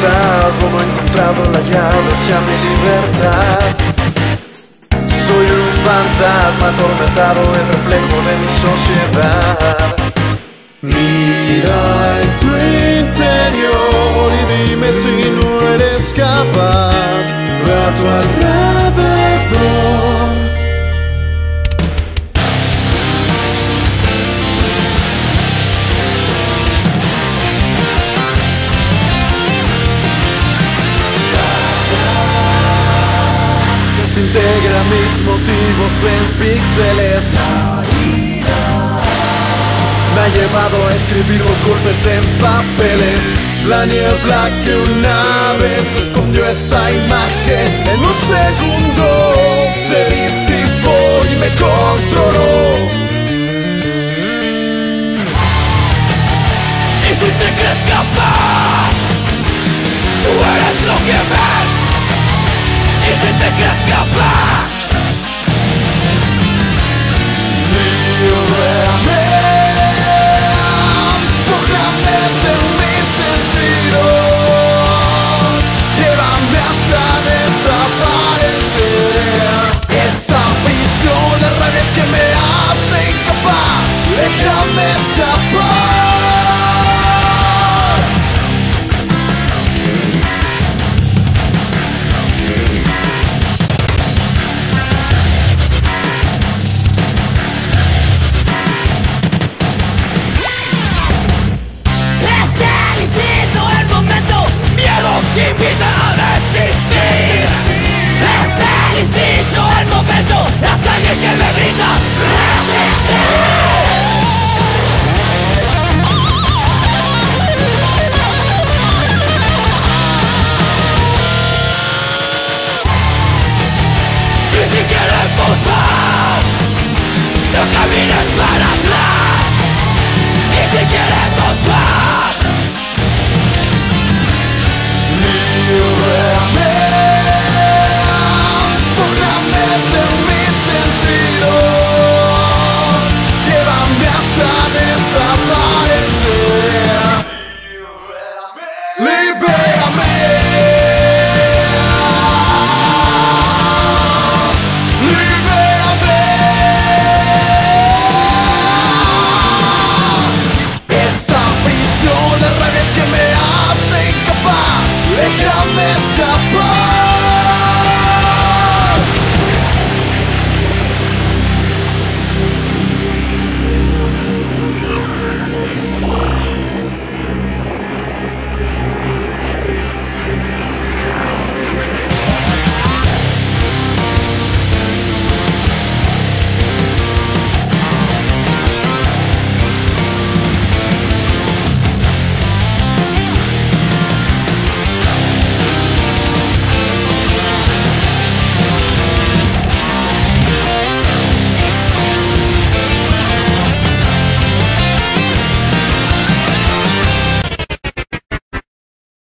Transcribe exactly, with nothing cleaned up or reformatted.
despertar, como he encontrado la llave hacia mi libertad. Soy un fantasma atormentado, el reflejo de mi sociedad. Mira en tu interior y dime si no eres capaz. Ve a tu alrededor. Desintegra mis motivos en píxeles. Me ha llevado a escribir los golpes en papeles. La niebla que una vez escondió esta imagen en un segundo se disipó y me controló. Y si te crees capaz, tú eres lo que ves. Y si te crees capaz,